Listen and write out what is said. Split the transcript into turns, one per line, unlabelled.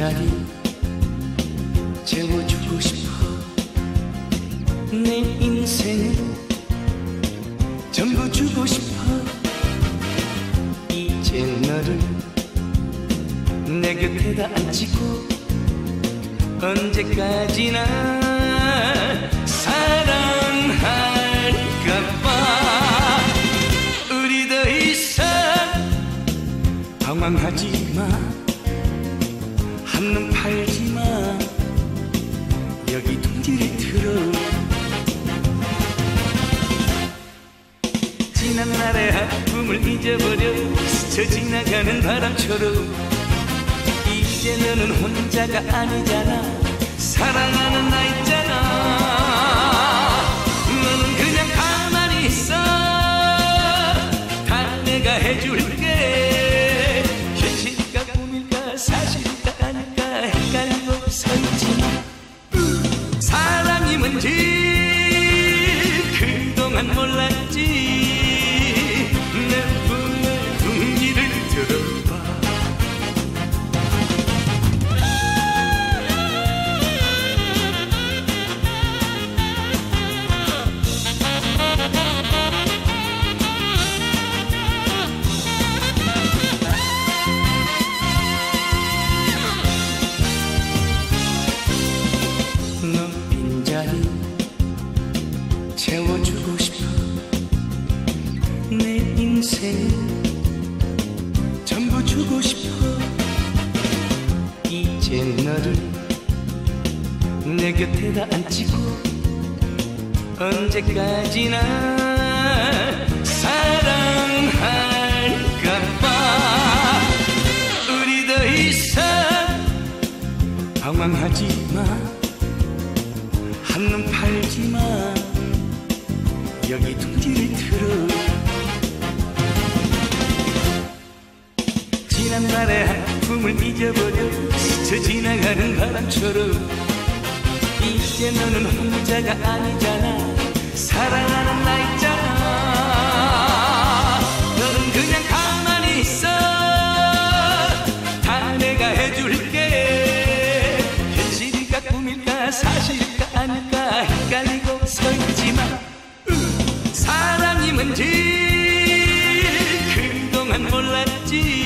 빈자리 채워주고 싶어. 내 인생을 전부 주고 싶어. 이제 너를 내 곁에다 앉히고 언제까지나 사랑할까봐. 우리 더 이상 방황하지마. 한눈 팔지마. 여기 둥지를 틀어. 지난 날의 아픔을 잊어버려 스쳐 지나가는 바람처럼 이제 너는 혼자가 아니잖아. 사랑하는 나 있잖아. 너는 그냥 가만히 있어. 다 내가 해줄게. 현실일까 꿈일까 사실일까 아닐까 헷갈리고 서있지마. 사랑이 뭔지 그동안 몰랐지. 내 품에 둥지를 들어봐. 너 빈자리 채워주고 싶어. 내 인생 전부 주고 싶어. 이제 너를 내 곁에다 앉히고 언제까지나 사랑할까봐. 우리 더 이상 방황하지마. 한눈 팔지마. 여기 둥지를 틀어. 지난 날의 아픔을 잊어버려 스쳐 지나가는 바람처럼 이제 너는 혼자가 아니잖아. 사랑하는 나 있잖아. 너는 그냥 가만히 있어. 다 내가 해줄게. 현실일까 꿈일까 사실일까 아닐까 헷갈리고 서있지마. 사랑이 뭔지 그동안 몰랐지.